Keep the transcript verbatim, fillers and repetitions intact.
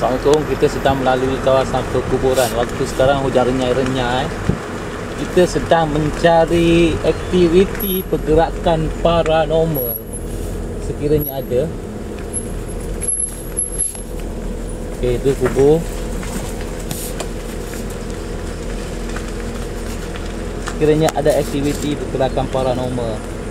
Assalamualaikum, kita sedang melalui kawasan perkuburan. Waktu sekarang hujan renyai-renyai. Kita sedang mencari aktiviti pergerakan paranormal sekiranya ada. Okey, itu kubur. Sekiranya ada aktiviti pergerakan paranormal.